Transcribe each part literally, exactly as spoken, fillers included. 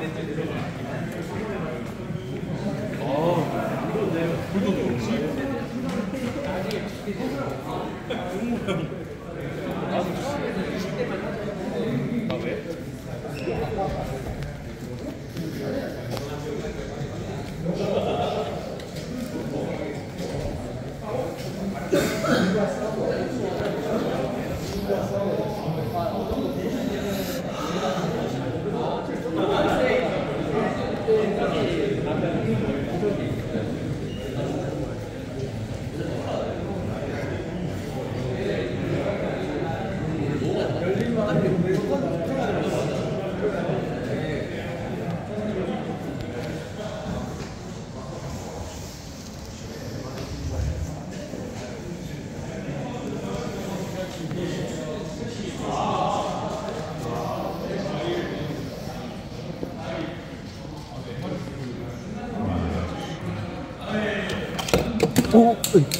오!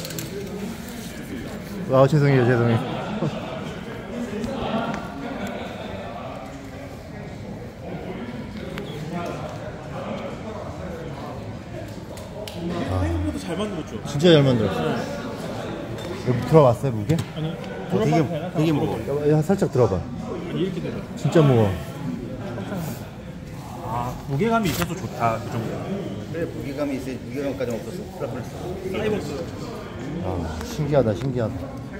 아 죄송해요 죄송해요. 생각보다 잘 만들었죠? 진짜 잘 만들었어. 여기 들어봤어요 무게? 아니 어, 되게 되게 무거워. 야, 살짝 들어봐. 아니 이렇게 되면 진짜 무거워. 아 무게감이 있어서 좋다 그 정도. 그래 무게감이 있어야 무게감까지 없었어. 플라플레스. 사이버스. 아 신기하다 신기하다.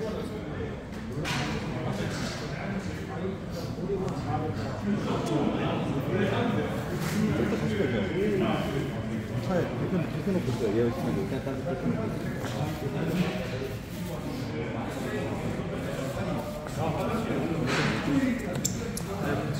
차에 그렇게 놓고 있어. 얘 있으면 그냥 따로 그렇게 놓고 있어.